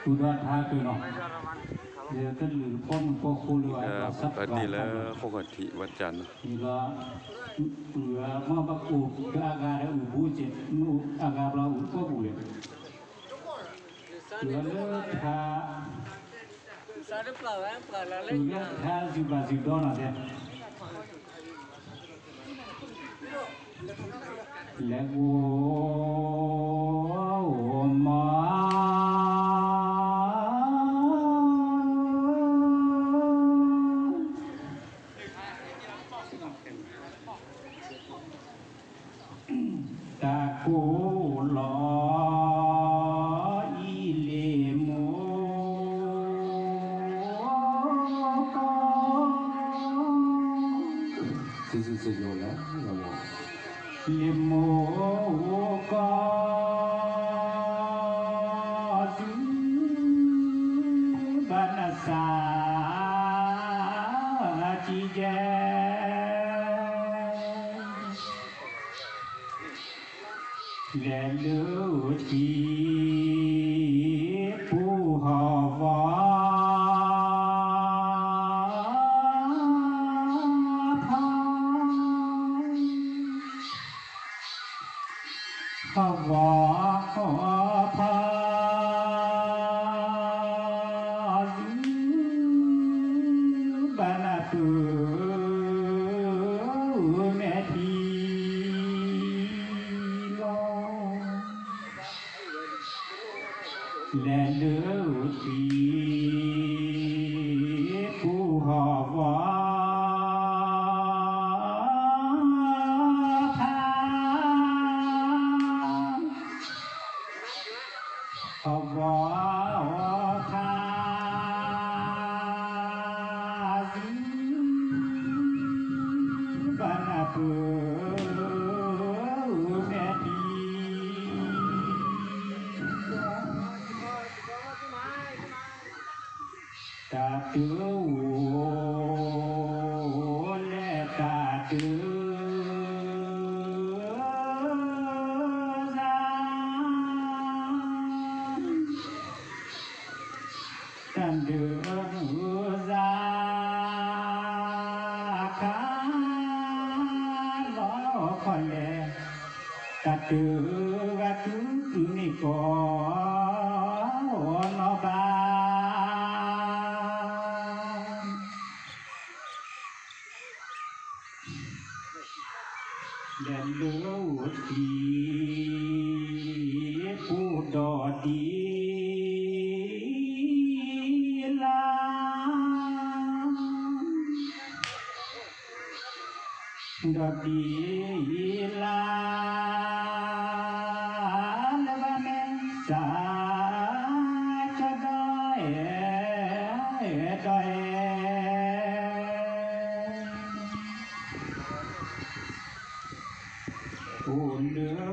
udah tha tu no dia kan lu pom po khulu ai sab วันนี้แล้วปกติวันจันทร์ ila ua ma ba ku ga ga da u bu je nu aga bla u ko bu le ua le tha sa de pla la le ua tha ju ba ju do na de le wo ma ta cô lo y lệ mô 是有了有了 lệ mô có dư ban sa chi jai lệ lưu chi phù họ võ họ võ họ tha dư ban tu mẹ thi lo lệ lưu chi phù họ võ tha họ võ tha dư ban tu mẹ thi ta tư lệ ta tư ra tan đưa ra khá lo con lệ ta tư ga tư ni có nó ba đèn lưu thì phù đỏ đi la đỏ đi la la ba men sa cho đôi đôi ôn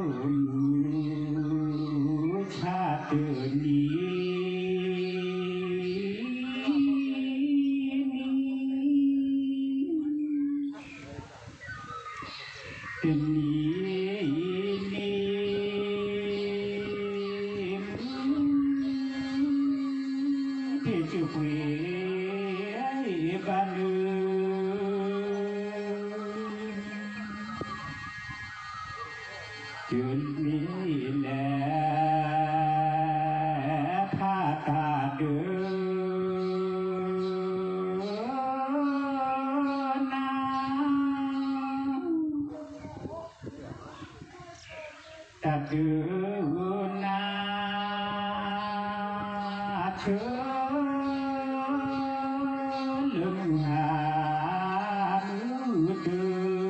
nữ cha tự ni tự ni thì chữ quỷ ban nữ chuyện lý lẽ tha ta đưa na ta đưa na chớ lưng hà nữ tư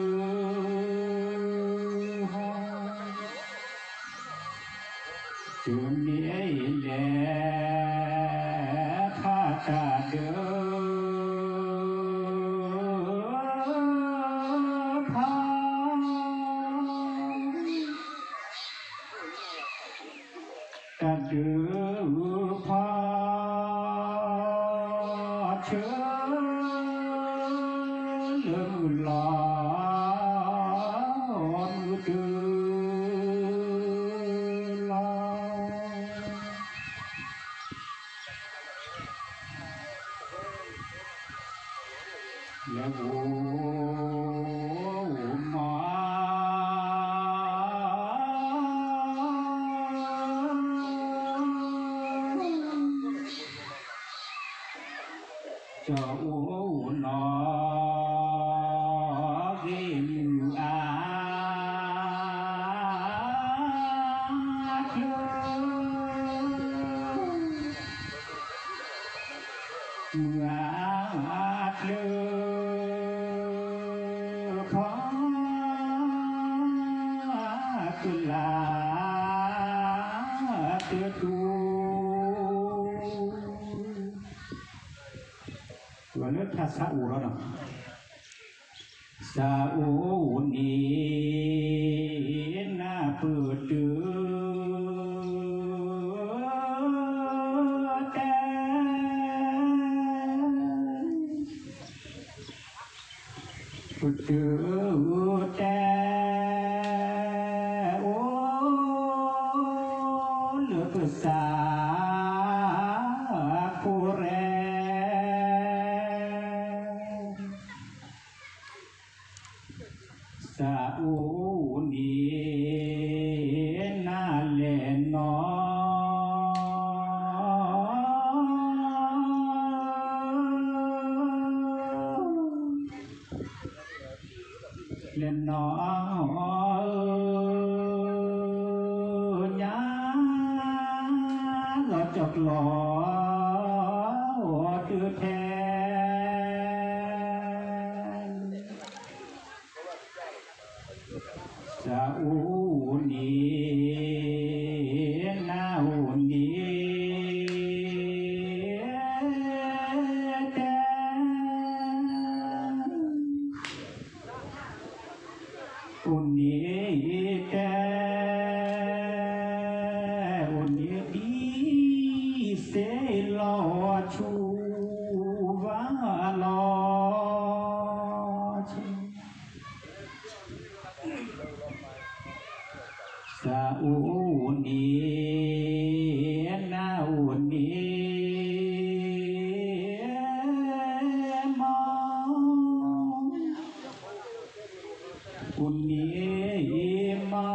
chuyện lý lẽ tha ta đưa tha ta đưa pha chớ lưng lò tư และโอ้หมอเจ้าโอ้หนอเกินอาเธอเมื่อเธอขอตุลาเธอดูว่าเลือดทัศอูแล้วนะซาอูนี่น่าเปิดเดือแต่เปิดเดือแต่โอ้เลือดสาคูแรซาอูนี่น่าเล่นนอเล่นนอยาหลอจอกหลอตือแทนซาอูนี่นาอูนี่แต่อูนี่แต่อูนี่ดีเสลอชูวาลอซาอูนี่นาอูนี่มองอูนี่มา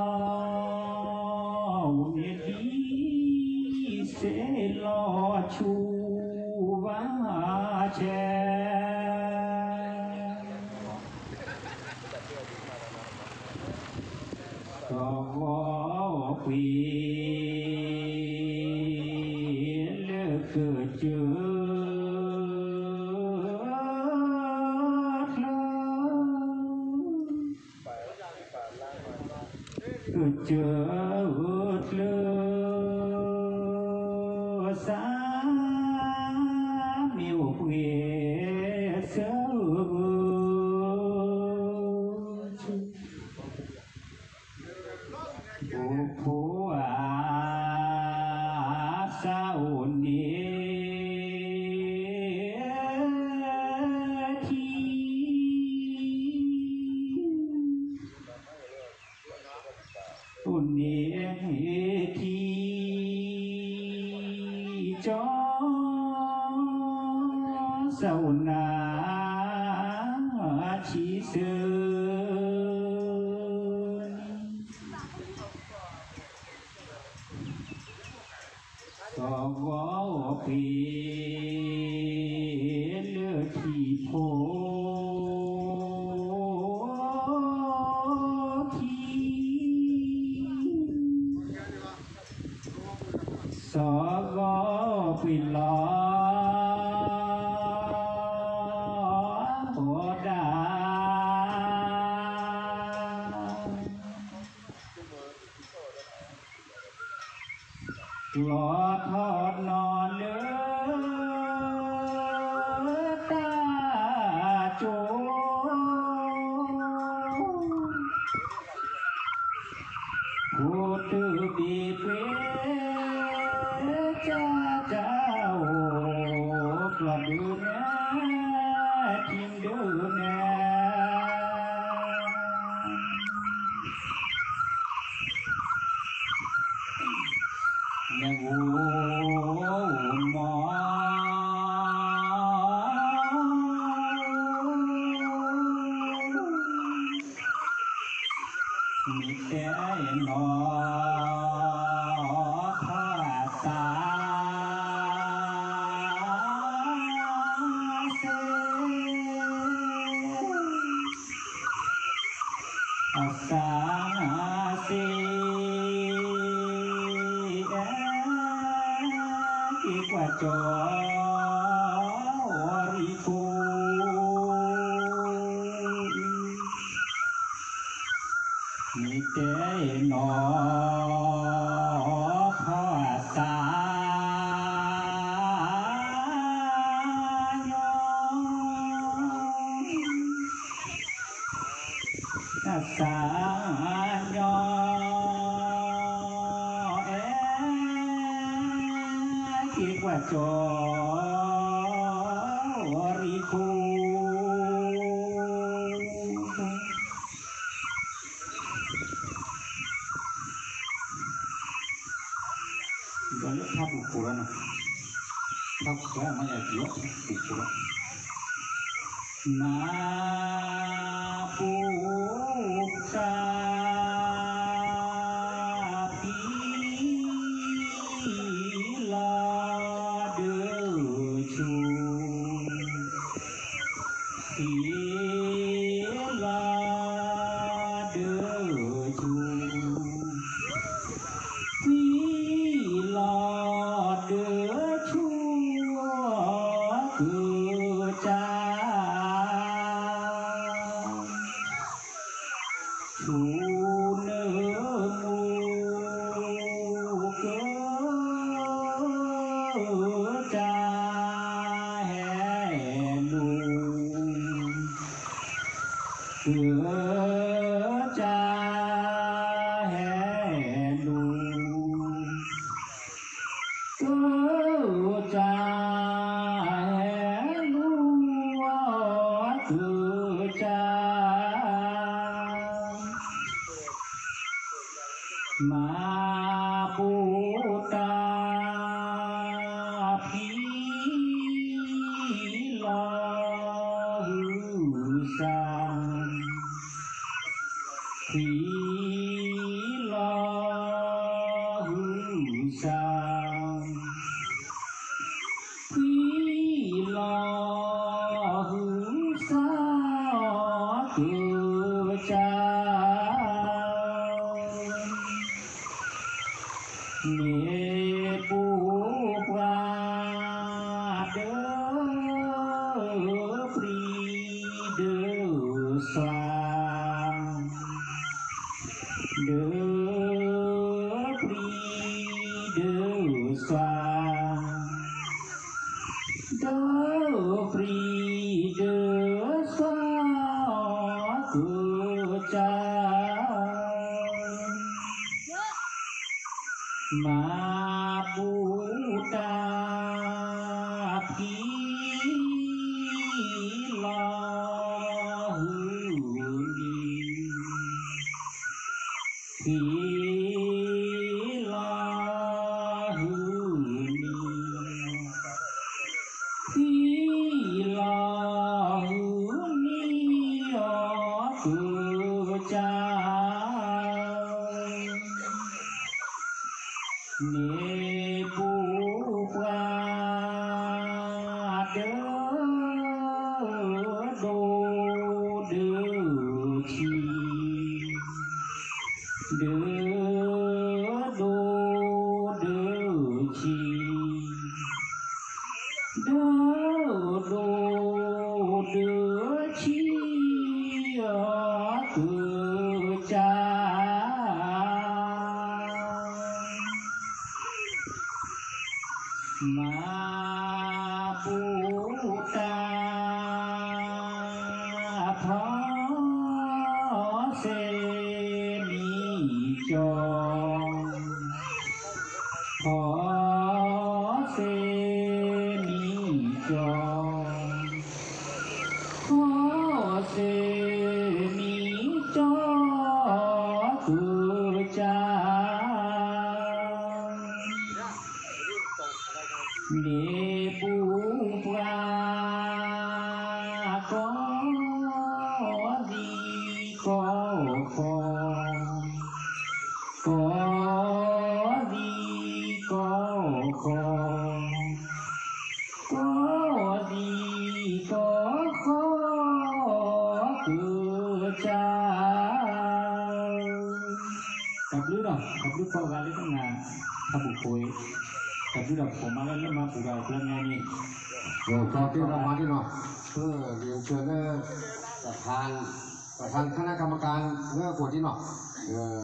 อูนี่ดีเสลอชูวาแชก็ปีเลือกเกิดเจอเกิดเจอเลือสามีวเวเสโอ้โหซาอูนี่ที่อูนี่ที่จอซาอูนาชีเสือก็ว่าปีเลือดที่โพที่สกปีลอโอดาหลอดทอดนอนเลือตาโจผู้ตื้อบีเปจ้าเจ้ากลับดูแน่ทิมดูแน่ยังโอ้หมอแต่หนอพระตาเสอาสาเสกิกว่าจอริโกมีแต่หนอพระตายองสายอคิดว่าจอริโกตอนนี้ภาพบุคคลนะภาพแค่ไม่ใช่เยอะบุคคลนาปุกตาพีลาเดชูพีลาเดชูพีลาเดชูคือจาชูเนื้อมูเกจาแห่ลูเกจาแห่ลูเกจาแห่ลูเกจามาปุตาพีลาหูสังพีลาหูสังพีลาหูสังเกิดจาเนปุปราเดปรีเดสางเดปรีเดสางเดปรีเดสางเกิดจามาปุตาพีลาหูนีพีลาหูนีพีลาหูนีเกิดจาเนปุปราเดโดเดชีเดโดเดชีเดโดเดชีเกิดจามาปุตาพระเสนีจงพระเสนีจงพระเสนีจงคือจาเนปุปราก็ดีก็คงเจ้ากับลือดอกกับลือพอกาลิตั้งนานถ้าบุกคุยกับลือดอกผมมาแล้วมาปูเราเพื่อนไงนี่ต่อที่รางวัลที่หน่อยเพื่อเรียนเชิญประธานคณะกรรมการเพื่อขวดที่หน่อย